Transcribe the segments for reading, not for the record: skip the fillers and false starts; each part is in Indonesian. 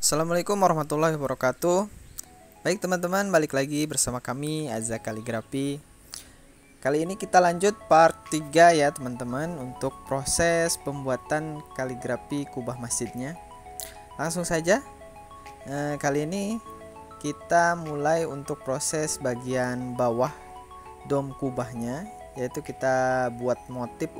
Assalamualaikum warahmatullahi wabarakatuh. Baik teman-teman, balik lagi bersama kami Azza Kaligrafi. Kali ini kita lanjut part 3 ya teman-teman, untuk proses pembuatan kaligrafi kubah masjidnya. Langsung saja, kali ini kita mulai untuk proses bagian bawah dom kubahnya, yaitu kita buat motif.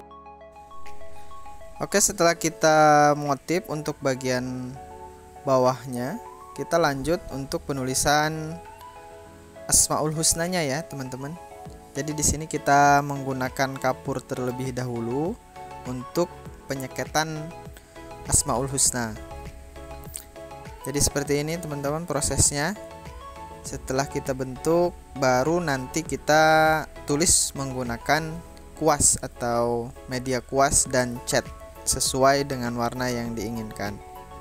Oke, setelah kita motif untuk bagian bawahnya, kita lanjut untuk penulisan Asmaul Husnanya ya teman-teman. Jadi di sini kita menggunakan kapur terlebih dahulu untuk penyeketan Asmaul Husna. Jadi seperti ini teman-teman prosesnya. Setelah kita bentuk, baru nanti kita tulis menggunakan kuas atau media kuas dan cat sesuai dengan warna yang diinginkan.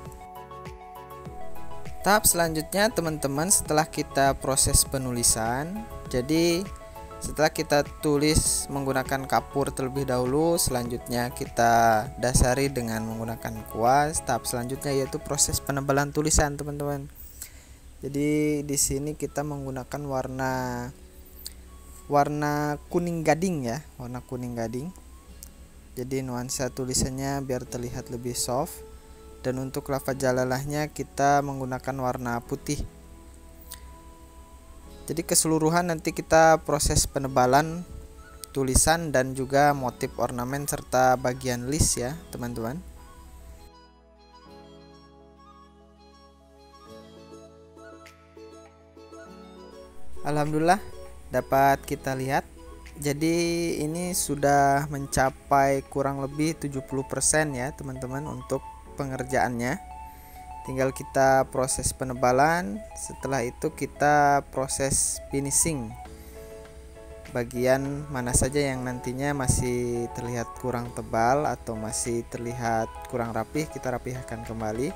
Tahap selanjutnya teman-teman, setelah kita proses penulisan, jadi setelah kita tulis menggunakan kapur terlebih dahulu, selanjutnya kita dasari dengan menggunakan kuas. Tahap selanjutnya yaitu proses penebalan tulisan teman-teman. Jadi di sini kita menggunakan warna kuning gading ya, warna kuning gading. Jadi nuansa tulisannya biar terlihat lebih soft. Dan untuk lafaz jalalahnya kita menggunakan warna putih. Jadi keseluruhan nanti kita proses penebalan tulisan dan juga motif ornamen serta bagian list ya teman-teman. Alhamdulillah dapat kita lihat. Jadi ini sudah mencapai kurang lebih 70% ya teman-teman untuk pengerjaannya. Tinggal kita proses penebalan, setelah itu kita proses finishing. Bagian mana saja yang nantinya masih terlihat kurang tebal atau masih terlihat kurang rapih, kita rapihkan kembali.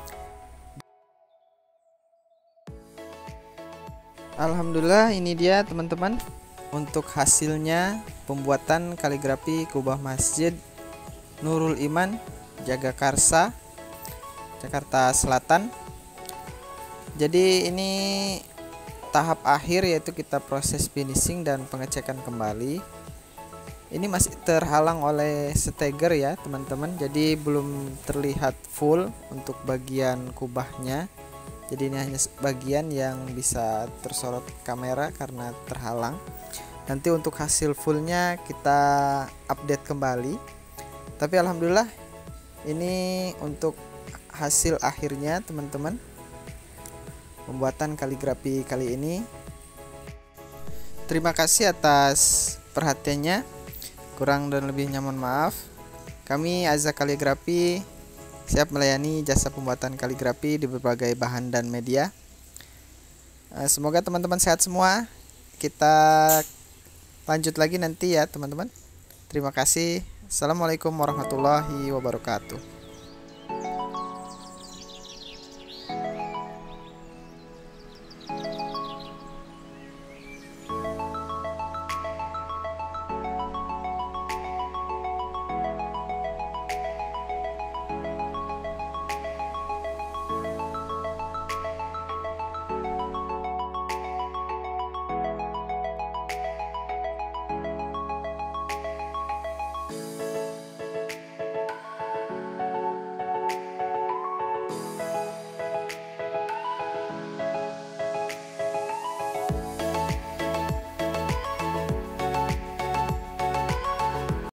Alhamdulillah ini dia teman-teman untuk hasilnya pembuatan kaligrafi kubah Masjid Nurul Iman Jagakarsa, Jakarta Selatan. Jadi ini tahap akhir yaitu kita proses finishing dan pengecekan kembali. Ini masih terhalang oleh steger ya teman-teman, jadi belum terlihat full untuk bagian kubahnya. Jadi ini hanya bagian yang bisa tersorot kamera karena terhalang. Nanti untuk hasil fullnya kita update kembali. Tapi alhamdulillah ini untuk hasil akhirnya teman-teman, pembuatan kaligrafi kali ini. Terima kasih atas perhatiannya. Kurang dan lebihnya mohon maaf. Kami Azza Kaligrafi siap melayani jasa pembuatan kaligrafi di berbagai bahan dan media. Semoga teman-teman sehat semua. Kita lanjut lagi nanti ya teman-teman. Terima kasih. Assalamualaikum warahmatullahi wabarakatuh.